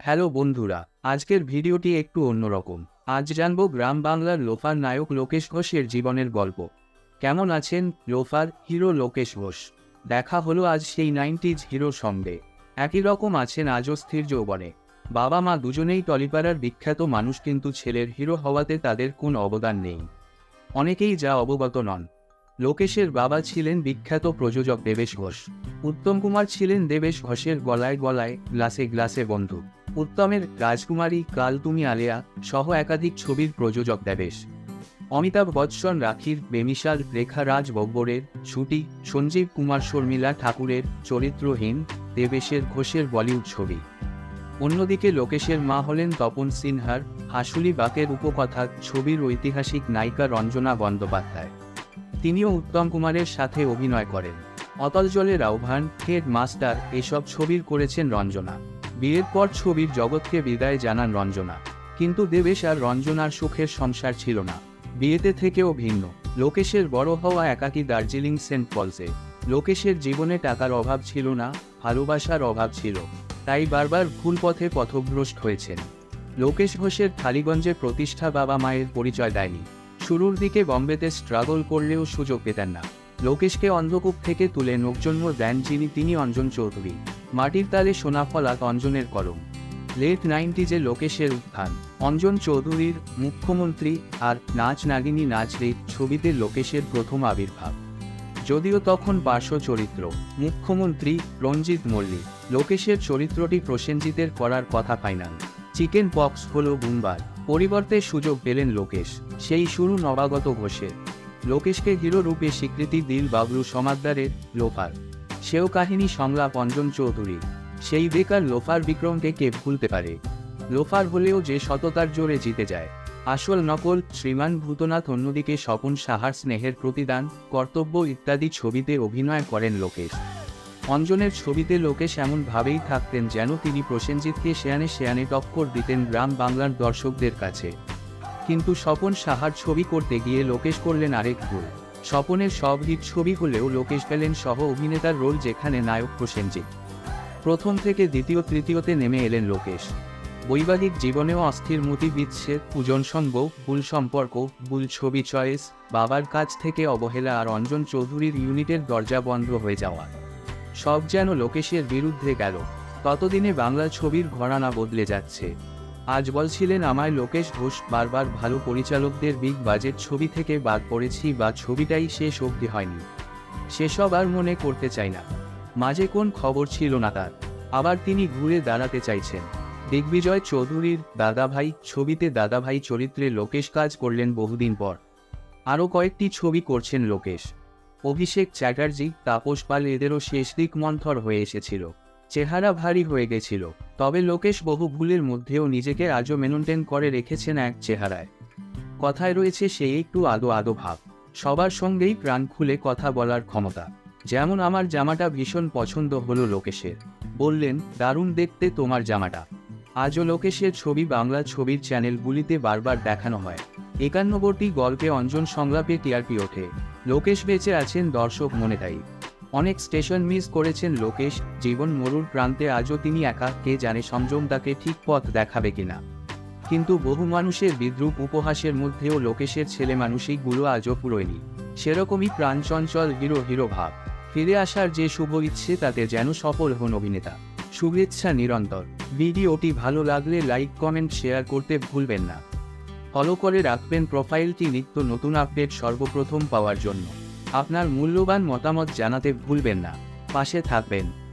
Hello বন্ধুরা, আজকের ভিডিওটি একটু অন্যরকম। আজ জানবো গ্রাম বাংলার লোফার নায়ক লোকেশ ঘোষের জীবনের গল্প। কেমন আছেন লোফার হিরো লোকেশ ঘোষ? দেখা হলো আজ সেই 90s হিরোর সঙ্গে। একই রকম আছেন আজও স্থির যৌবনে। বাবা মা দুজনেই টলিপাড়ার বিখ্যাত মানুষ, কিন্তু ছেলের হিরো হওয়াতে তাদের কোনো অবদান নেই। অনেকেই যা অবগত নন। লোকেশের বাবা ছিলেন বিখ্যাত প্রযোজক দেবেশ ঘোষ। উত্তম কুমার ছিলেন দেবেশ ঘোষের গলায় গলায় গ্লাসে গ্লাসে বন্ধু। উত্তমের রাজকুমারী, কাল তুমি আলেয়া সহ একাধিক ছবির প্রযোজক দেবেশ। অমিতাভ বচ্চন, রাখির, বেমিসাল, রেখা রাজ বব্বরের, ছুটি, সঞ্জীব কুমার, শর্মিলা ঠাকুরের চরিত্রহীন দেবেশের ঘোষের বলিউড ছবি। অন্যদিকে লোকেশের মা হলেন তপন সিনহার হাসুলি বাকের উপকথা ছবির ঐতিহাসিক নায়িকা রঞ্জনা বন্দ্যোপাধ্যায়। তিনিও উত্তম কুমারের সাথে অভিনয় করেন। অতল জলের আহ্বান, হেড মাস্টার এসব ছবির করেছেন রঞ্জনা। বিয়ের পর ছবির জগৎকে বিদায় জানান রঞ্জনা। কিন্তু দেবেশ আর রঞ্জনার সুখের সংসার ছিল না। বিয়েতে থেকেও ভিন্ন। লোকেশের বড় হওয়া একাকী দার্জিলিং সেন্ট পলসে। লোকেশের জীবনে টাকার অভাব ছিল না, ভালোবাসার অভাব ছিল। তাই বারবার ভুল পথে পথভ্রষ্ট হয়েছেন। লোকেশ ঘোষের টালিগঞ্জে প্রতিষ্ঠা বাবা মায়ের পরিচয় দেয়নি। শুরুর দিকে বম্বেতে স্ট্রাগল করলেও সুযোগ পেতেন না। লোকেশকে অন্ধকূপ থেকে তুলে নবজন্ম দেন তিনি অঞ্জন চৌধুরী। মাটির তালে সোনা ফলাক অঞ্জনের কলম। লেট 90s-এ লোকেশের উত্থান। অঞ্জন চৌধুরীর মুখ্যমন্ত্রী আর নাচ নাগিনী নাচ রে ছবিতে লোকেশের প্রথম আবির্ভাব। যদিও তখন পার্শ্ব চরিত্র। মুখ্যমন্ত্রী রঞ্জিত মল্লিক। লোকেশের চরিত্রটি প্রসেনজিতের করার কথা ফাইনাল। চিকেন পক্স হলো বুমবার। পরিবর্তে সুযোগ পেলেন লোকেশ। সেই শুরু নবাগত ঘোষের। লোকেশকে হিরো রূপে স্বীকৃতি দিল বাবলু সমাদ্দারের লোফার। সেও কাহিনী সংলাপ অঞ্জন চৌধুরী। সেই বেকার লোফার বিক্রমকে কে ভুলতে পারে? লোফার হলেও যে সততার জোরে জিতে যায়। আসল নকল শ্রীমান ভূতনাথ। অন্যদিকে স্বপন সাহার স্নেহের প্রতিদান, কর্তব্য ইত্যাদি ছবিতে অভিনয় করেন লোকেশ। অঞ্জনের ছবিতে লোকেশ এমনভাবেই থাকতেন যেন তিনি প্রসেনজিৎকে শেয়ানে শেয়ানে টক্কর দিতেন গ্রাম বাংলার দর্শকদের কাছে। কিন্তু স্বপন সাহার ছবি করতে গিয়ে লোকেশ করলেন আরেক ভুল। স্বপনের সব হিট ছবি হলেও লোকেশ পেলেন সহ অভিনেতার রোল, যেখানে নায়ক প্রসেনজিৎ। প্রথম থেকে দ্বিতীয় তৃতীয়তে নেমে এলেন লোকেশ। বৈবাহিক জীবনেও অস্থির মতি, বিচ্ছেদ, পূজন সঙ্গ, ভুল সম্পর্ক, ভুল ছবি চয়েস, বাবার কাছ থেকে অবহেলা আর অঞ্জন চৌধুরীর ইউনিটের দরজা বন্ধ হয়ে যাওয়া, সব যেন লোকেশের বিরুদ্ধে গেল। ততদিনে বাংলা ছবির ঘরানা বদলে যাচ্ছে। আজ বলছিলেন আমায় লোকেশ ঘোষ বারবার, ভালো পরিচালকদের বিগ বাজেট ছবি থেকে বাদ পড়েছি বা ছবিটাই শেষ অবধি হয়নি। সেসব আর মনে করতে চাই না। মাঝে কোন খবর ছিল না তার। আবার তিনি ঘুরে দাঁড়াতে চাইছেন। দিগ্বিজয় চৌধুরীর দাদাভাই ছবিতে দাদাভাই চরিত্রে লোকেশ কাজ করলেন বহুদিন পর। আরও কয়েকটি ছবি করছেন লোকেশ। অভিষেক চ্যাটার্জি, তাপস পাল এদেরও শেষ দিক মন্থর হয়ে এসেছিল। চেহারা ভারী হয়ে গেছিল। তবে লোকেশ বহু ভুলের মধ্যেও নিজেকে আজও মেনটেন করে রেখেছেন এক চেহারায়। কথায় রয়েছে সেই একটু আদো আদো ভাব। সবার সঙ্গেই প্রাণ খুলে কথা বলার ক্ষমতা। যেমন আমার জামাটা ভীষণ পছন্দ হলো লোকেশের। বললেন, দারুণ দেখতে তোমার জামাটা। আজও লোকেশের ছবি বাংলা ছবির চ্যানেলগুলিতে বারবার দেখানো হয়। 91টি গল্পে অঞ্জন সংলাপে টিআরপি ওঠে। লোকেশ বেঁচে আছেন দর্শক মনে তাই। অনেক স্টেশন মিস করেছেন লোকেশ। জীবন মরুর প্রান্তে আজও তিনি একা। কে জানে সংযম তাকে ঠিক পথ দেখাবে কিনা। কিন্তু বহু মানুষের বিদ্রূপ উপহাসের মধ্যেও লোকেশের ছেলে মানুষইগুলো আজও পুরোয়নি। সেরকমই প্রাণচঞ্চল হিরো ভাব। ফিরে আসার যে শুভ ইচ্ছে, তাতে যেন সফল হন অভিনেতা। শুভেচ্ছা নিরন্তর। ভিডিওটি ভালো লাগলে লাইক, কমেন্ট, শেয়ার করতে ভুলবেন না। ফলো করে রাখবেন প্রোফাইলটি নিত্য নতুন আপডেট সর্বপ্রথম পাওয়ার জন্য। আপনার মূল্যবান মতামত জানাতে ভুলবেন না। পাশে থাকবেন।